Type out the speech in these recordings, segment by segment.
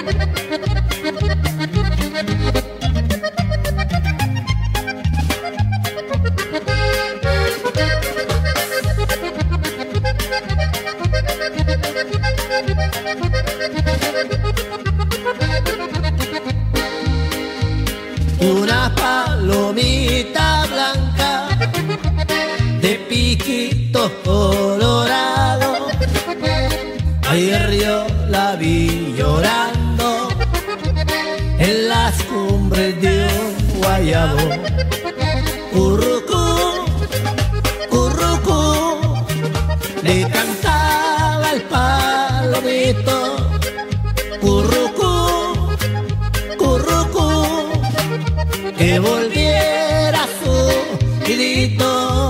Una palomita blanca de piquitos colorados, ayer yo la vi llorando en las cumbres de un guayabo. Currucú, currucú, le cantaba el palomito. Currucú, currucú, que volviera su nidito.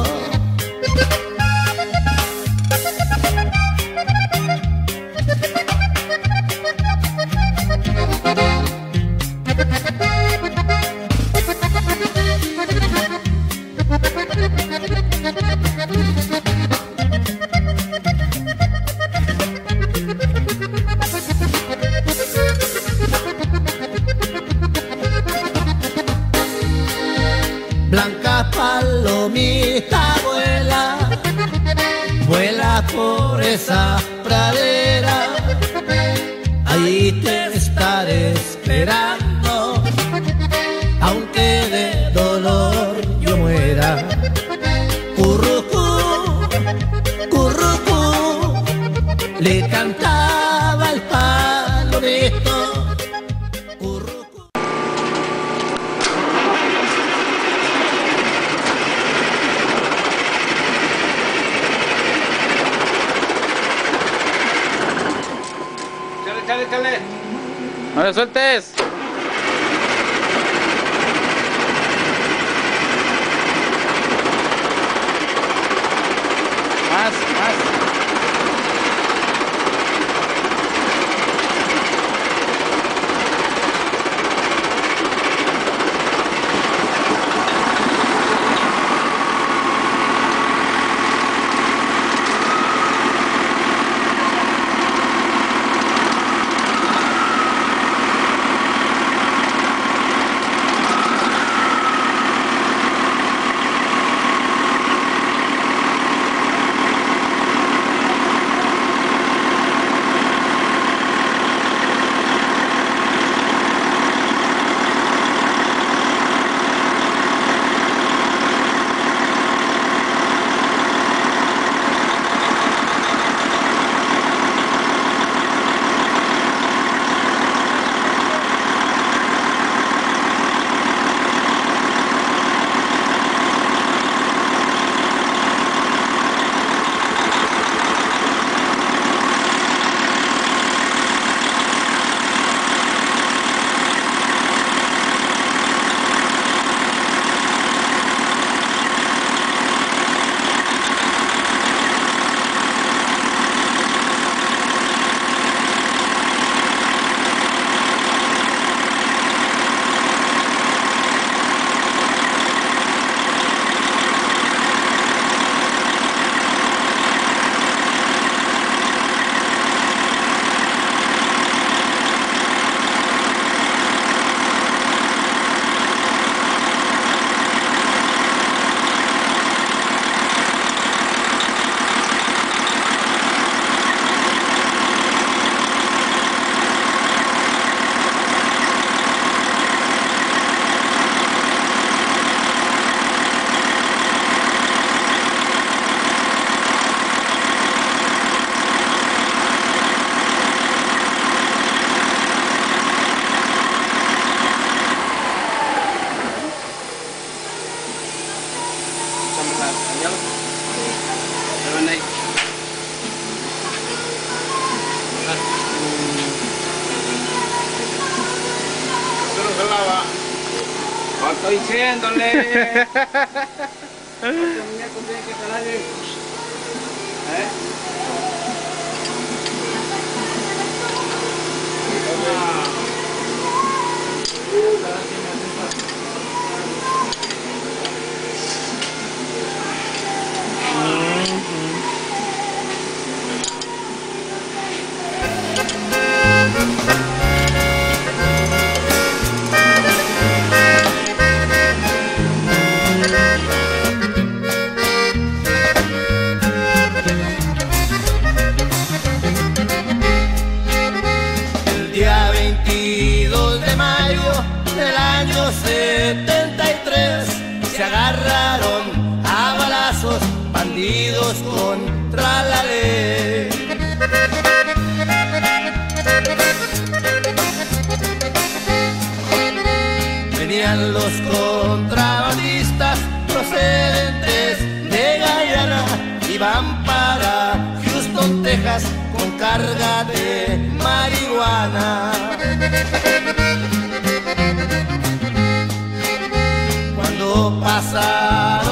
Blanca palomita vuela, vuela por esa pradera, ahí te estaré esperando, aunque de dolor yo muera. Currucú, currucú, le cantaba el palomito. Chale, chale. No le sueltes. Más, más. Estoy diciéndole. Este muñeco tiene que jalarle. año 73 se agarraron a balazos bandidos contra la ley. Venían los contrabandistas procedentes de Guyana, iban para Houston, Texas, con carga de marihuana. Cuando pasaron